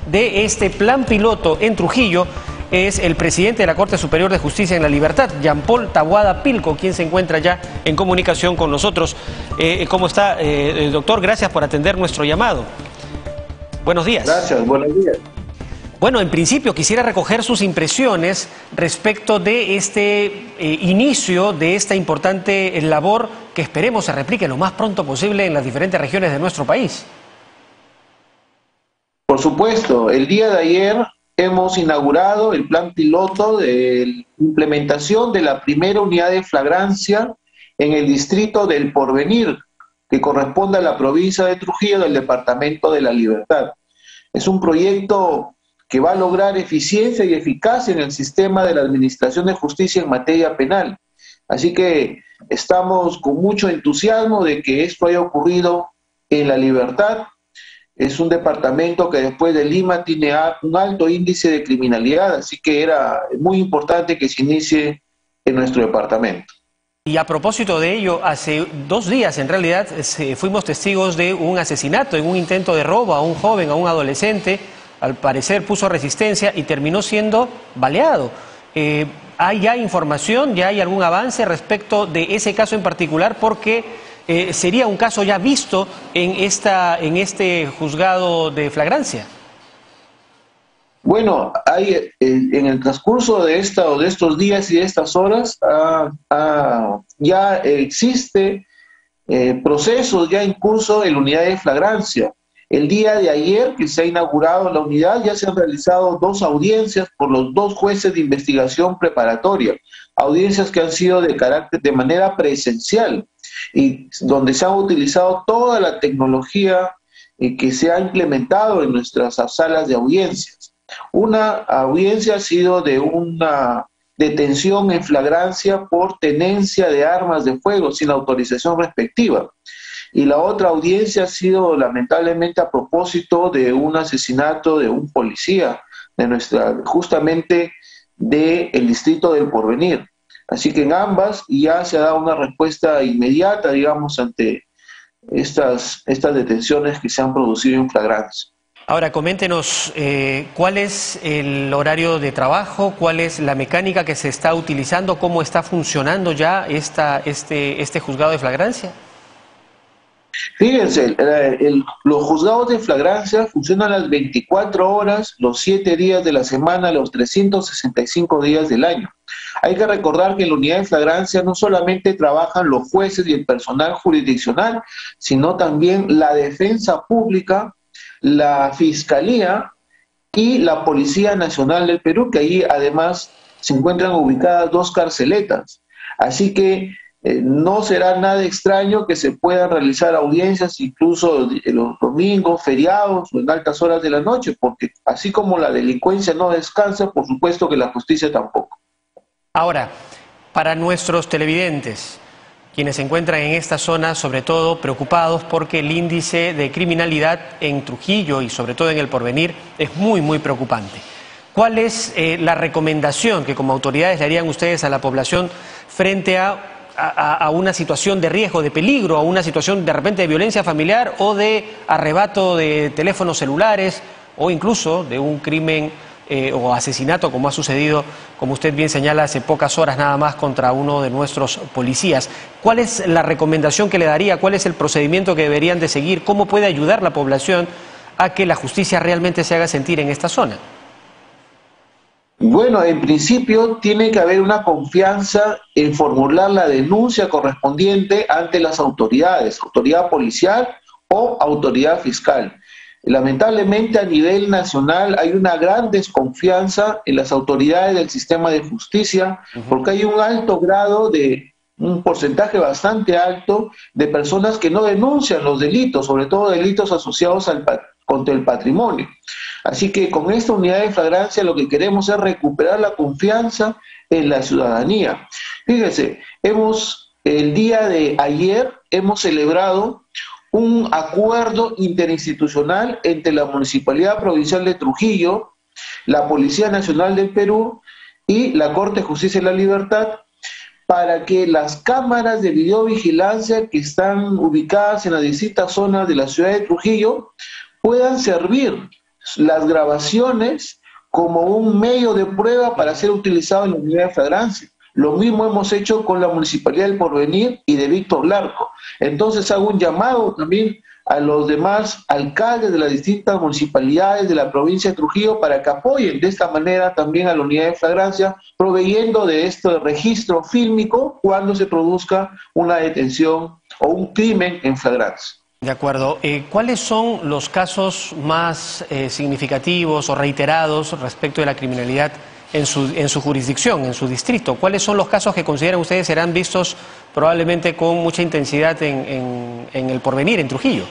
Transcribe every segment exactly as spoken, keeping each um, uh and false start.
de este plan piloto en Trujillo es el presidente de la Corte Superior de Justicia en la Libertad, Jean Paul Taboada Pilco, quien se encuentra ya en comunicación con nosotros. Eh, ¿Cómo está, eh, doctor? Gracias por atender nuestro llamado. Buenos días. Gracias, buenos días. Bueno, en principio quisiera recoger sus impresiones respecto de este eh, inicio de esta importante labor que esperemos se replique lo más pronto posible en las diferentes regiones de nuestro país. Por supuesto, el día de ayer hemos inaugurado el plan piloto de implementación de la primera unidad de flagrancia en el distrito del Porvenir, que corresponde a la provincia de Trujillo del departamento de la Libertad. Es un proyecto que va a lograr eficiencia y eficacia en el sistema de la administración de justicia en materia penal. Así que estamos con mucho entusiasmo de que esto haya ocurrido en la Libertad. Es un departamento que después de Lima tiene un alto índice de criminalidad, así que era muy importante que se inicie en nuestro departamento. Y a propósito de ello, hace dos días en realidad fuimos testigos de un asesinato, en un intento de robo a un joven, a un adolescente. Al parecer puso resistencia y terminó siendo baleado. Eh, ¿Hay ya información, ya hay algún avance respecto de ese caso en particular? Porque eh, sería un caso ya visto en, esta, en este juzgado de flagrancia. Bueno, hay, eh, en el transcurso de, esta, de estos días y de estas horas ah, ah, ya existe eh, procesos ya en curso en la unidad de flagrancia. El día de ayer que se ha inaugurado la unidad ya se han realizado dos audiencias por los dos jueces de investigación preparatoria, audiencias que han sido de carácter de manera presencial y donde se ha utilizado toda la tecnología eh, que se ha implementado en nuestras salas de audiencias. Una audiencia ha sido de una detención en flagrancia por tenencia de armas de fuego sin autorización respectiva. Y la otra audiencia ha sido lamentablemente a propósito de un asesinato de un policía de nuestra, justamente del distrito del Porvenir. Así que en ambas ya se ha dado una respuesta inmediata, digamos, ante estas, estas detenciones que se han producido en flagrancia. Ahora, coméntenos eh, cuál es el horario de trabajo, cuál es la mecánica que se está utilizando, cómo está funcionando ya esta, este, este juzgado de flagrancia. Fíjense, el, el, los juzgados de flagrancia funcionan las veinticuatro horas, los siete días de la semana, los trescientos sesenta y cinco días del año. Hay que recordar que en la unidad de flagrancia no solamente trabajan los jueces y el personal jurisdiccional, sino también la defensa pública, la Fiscalía y la Policía Nacional del Perú, que ahí además se encuentran ubicadas dos carceletas. Así que Eh, no será nada extraño que se puedan realizar audiencias incluso los domingos, feriados o en altas horas de la noche, porque así como la delincuencia no descansa, por supuesto que la justicia tampoco. Ahora, para nuestros televidentes, quienes se encuentran en esta zona, sobre todo preocupados porque el índice de criminalidad en Trujillo y sobre todo en el Porvenir es muy, muy preocupante. ¿Cuál es eh, la recomendación que como autoridades le harían ustedes a la población frente a A, a una situación de riesgo, de peligro, a una situación de repente de violencia familiar o de arrebato de teléfonos celulares o incluso de un crimen eh, o asesinato como ha sucedido, como usted bien señala, hace pocas horas nada más contra uno de nuestros policías? ¿Cuál es la recomendación que le daría? ¿Cuál es el procedimiento que deberían de seguir? ¿Cómo puede ayudar la población a que la justicia realmente se haga sentir en esta zona? Bueno, en principio tiene que haber una confianza en formular la denuncia correspondiente ante las autoridades, autoridad policial o autoridad fiscal. Lamentablemente a nivel nacional hay una gran desconfianza en las autoridades del sistema de justicia porque hay un alto grado de, un porcentaje bastante alto de personas que no denuncian los delitos, sobre todo delitos asociados al contra el patrimonio. Así que con esta unidad de flagrancia lo que queremos es recuperar la confianza en la ciudadanía. Fíjese, hemos, el día de ayer hemos celebrado un acuerdo interinstitucional entre la Municipalidad Provincial de Trujillo, la Policía Nacional del Perú y la Corte de Justicia de la Libertad para que las cámaras de videovigilancia que están ubicadas en las distintas zonas de la ciudad de Trujillo puedan servir las grabaciones como un medio de prueba para ser utilizado en la unidad de flagrancia. Lo mismo hemos hecho con la Municipalidad del Porvenir y de Víctor Larco. Entonces hago un llamado también a los demás alcaldes de las distintas municipalidades de la provincia de Trujillo para que apoyen de esta manera también a la unidad de flagrancia, proveyendo de este registro fílmico cuando se produzca una detención o un crimen en flagrancia. De acuerdo. Eh, ¿Cuáles son los casos más eh, significativos o reiterados respecto de la criminalidad en su, en su jurisdicción, en su distrito? ¿Cuáles son los casos que consideran ustedes serán vistos probablemente con mucha intensidad en, en, en el Porvenir, en Trujillo?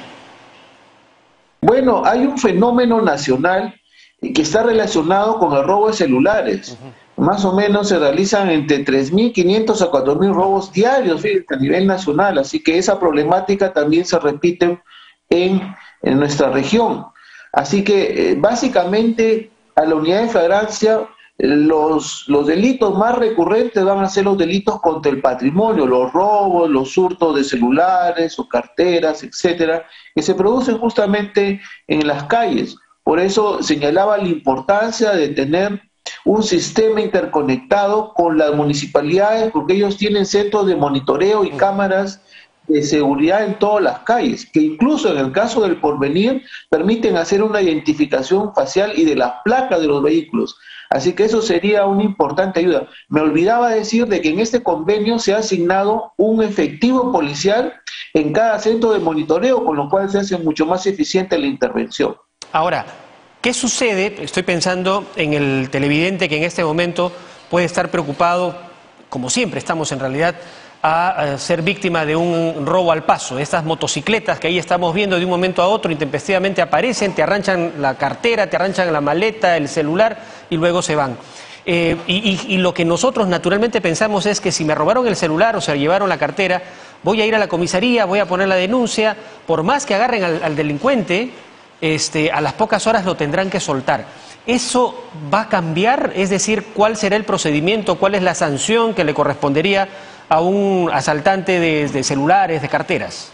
Bueno, hay un fenómeno nacional que está relacionado con el robo de celulares. Uh-huh. Más o menos se realizan entre tres mil quinientos a cuatro mil robos diarios, fíjate, a nivel nacional, así que esa problemática también se repite en, en nuestra región. Así que eh, básicamente a la unidad de flagrancia Los, los delitos más recurrentes van a ser los delitos contra el patrimonio, los robos, los hurtos de celulares o carteras, etcétera, que se producen justamente en las calles. Por eso señalaba la importancia de tener un sistema interconectado con las municipalidades, porque ellos tienen centros de monitoreo y cámaras de seguridad en todas las calles, que incluso en el caso del Porvenir permiten hacer una identificación facial y de las placas de los vehículos. Así que eso sería una importante ayuda. Me olvidaba decir de que en este convenio se ha asignado un efectivo policial en cada centro de monitoreo, con lo cual se hace mucho más eficiente la intervención. Ahora, ¿qué sucede? Estoy pensando en el televidente que en este momento puede estar preocupado, como siempre estamos en realidad, a ser víctima de un robo al paso. Estas motocicletas que ahí estamos viendo de un momento a otro intempestivamente aparecen, te arranchan la cartera, te arranchan la maleta, el celular y luego se van. Eh, y, y, y lo que nosotros naturalmente pensamos es que si me robaron el celular o se llevaron la cartera, voy a ir a la comisaría, voy a poner la denuncia, por más que agarren al, al delincuente, este, a las pocas horas lo tendrán que soltar. ¿Eso va a cambiar? Es decir, ¿cuál será el procedimiento, cuál es la sanción que le correspondería a un asaltante de, de celulares, de carteras?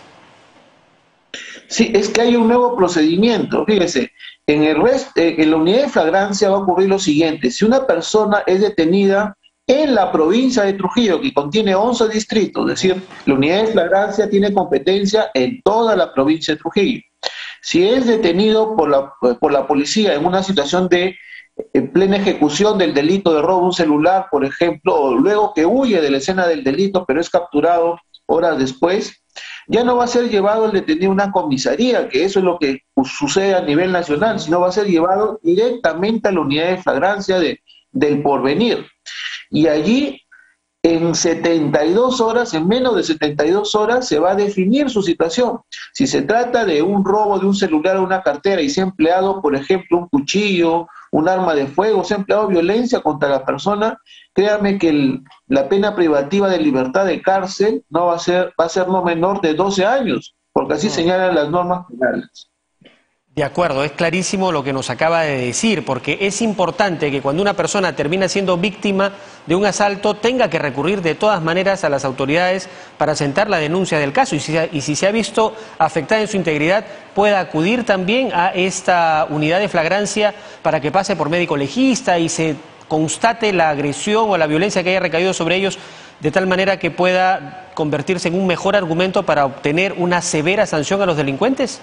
Sí, es que hay un nuevo procedimiento. Fíjese, en, el rest, eh, en la unidad de flagrancia va a ocurrir lo siguiente. Si una persona es detenida en la provincia de Trujillo, que contiene once distritos, es decir, la unidad de flagrancia tiene competencia en toda la provincia de Trujillo. Si es detenido por la, por la policía en una situación de en plena ejecución del delito de robo de un celular, por ejemplo, o luego que huye de la escena del delito, pero es capturado horas después, ya no va a ser llevado el detenido a una comisaría, que eso es lo que sucede a nivel nacional, sino va a ser llevado directamente a la unidad de flagrancia de, del Porvenir. Y allí, en setenta y dos horas, en menos de setenta y dos horas, se va a definir su situación. Si se trata de un robo de un celular o una cartera y se ha empleado, por ejemplo, un cuchillo, un arma de fuego, se ha empleado violencia contra la persona, créame que el, la pena privativa de libertad de cárcel no va a ser, va a ser no menor de doce años, porque así señalan las normas penales. De acuerdo, es clarísimo lo que nos acaba de decir, porque es importante que cuando una persona termina siendo víctima de un asalto tenga que recurrir de todas maneras a las autoridades para sentar la denuncia del caso y si, y si se ha visto afectada en su integridad pueda acudir también a esta unidad de flagrancia para que pase por médico legista y se constate la agresión o la violencia que haya recaído sobre ellos de tal manera que pueda convertirse en un mejor argumento para obtener una severa sanción a los delincuentes.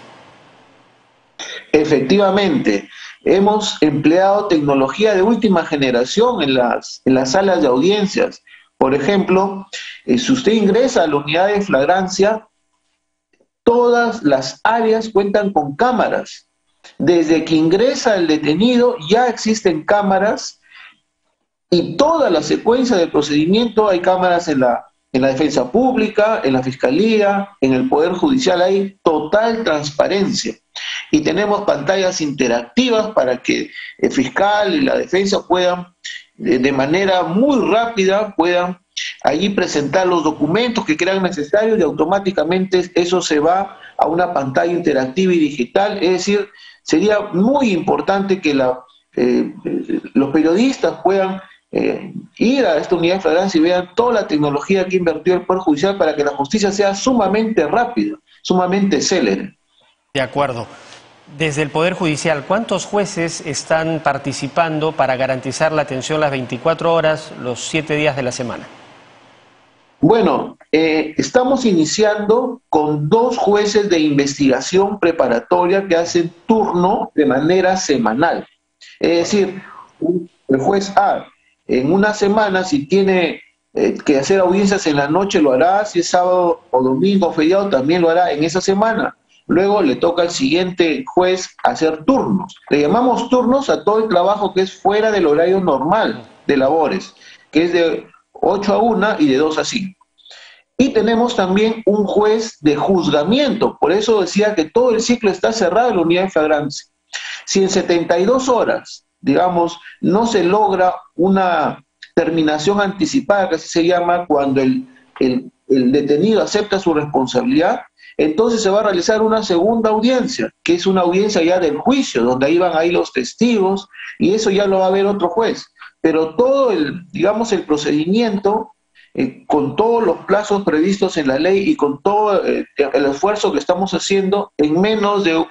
Efectivamente, hemos empleado tecnología de última generación en las, en las salas de audiencias. Por ejemplo, eh, si usted ingresa a la unidad de flagrancia, todas las áreas cuentan con cámaras. Desde que ingresa el detenido ya existen cámaras y toda la secuencia del procedimiento hay cámaras en la, en la defensa pública, en la fiscalía, en el Poder Judicial, hay total transparencia. Y tenemos pantallas interactivas para que el fiscal y la defensa puedan, de, de manera muy rápida, puedan allí presentar los documentos que crean necesarios y automáticamente eso se va a una pantalla interactiva y digital. Es decir, sería muy importante que la, eh, los periodistas puedan eh, ir a esta unidad de flagrancia y vean toda la tecnología que invirtió el Poder Judicial para que la justicia sea sumamente rápida, sumamente célere. De acuerdo. Desde el Poder Judicial, ¿cuántos jueces están participando para garantizar la atención las veinticuatro horas, los siete días de la semana? Bueno, eh, estamos iniciando con dos jueces de investigación preparatoria que hacen turno de manera semanal. Es decir, el juez A en una semana, si tiene eh, que hacer audiencias en la noche, lo hará. Si es sábado o domingo o feriado, también lo hará en esa semana. Luego le toca al siguiente juez hacer turnos. Le llamamos turnos a todo el trabajo que es fuera del horario normal de labores, que es de ocho a una y de dos a cinco. Y tenemos también un juez de juzgamiento. Por eso decía que todo el ciclo está cerrado en la unidad de flagrancia. Si en setenta y dos horas, digamos, no se logra una terminación anticipada, que así se llama, cuando el, el, el detenido acepta su responsabilidad, entonces se va a realizar una segunda audiencia, que es una audiencia ya del juicio, donde ahí van ahí los testigos, y eso ya lo va a ver otro juez. Pero todo el, digamos, el procedimiento, eh, con todos los plazos previstos en la ley y con todo eh, el esfuerzo que estamos haciendo, en menos de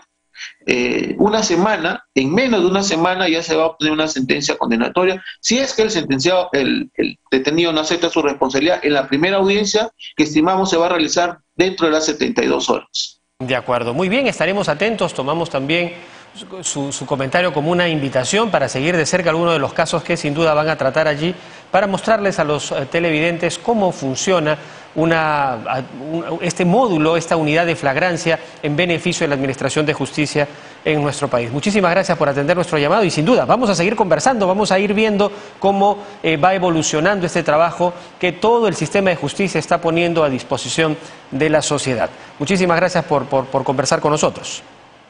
eh, una semana, en menos de una semana ya se va a obtener una sentencia condenatoria, si es que el sentenciado, el, el detenido no acepta su responsabilidad en la primera audiencia, que estimamos se va a realizar dentro de las setenta y dos horas. De acuerdo, muy bien, estaremos atentos, tomamos también su, su comentario como una invitación para seguir de cerca algunos de los casos que sin duda van a tratar allí, para mostrarles a los televidentes cómo funciona una, un, este módulo, esta unidad de flagrancia en beneficio de la Administración de Justicia en nuestro país. Muchísimas gracias por atender nuestro llamado y sin duda vamos a seguir conversando, vamos a ir viendo cómo eh, va evolucionando este trabajo que todo el sistema de justicia está poniendo a disposición de la sociedad. Muchísimas gracias por, por, por conversar con nosotros.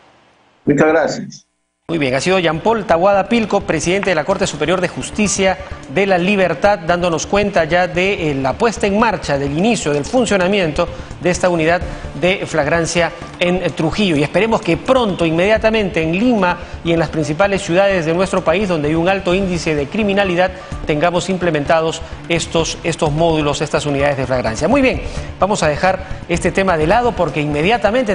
Muchas gracias. Muy bien, ha sido Jean Paul Taboada Pilco, presidente de la Corte Superior de Justicia de la Libertad, dándonos cuenta ya de eh, la puesta en marcha, del inicio, del funcionamiento de esta unidad de flagrancia en eh, Trujillo. Y esperemos que pronto, inmediatamente, en Lima y en las principales ciudades de nuestro país, donde hay un alto índice de criminalidad, tengamos implementados estos, estos módulos, estas unidades de flagrancia. Muy bien, vamos a dejar este tema de lado porque inmediatamente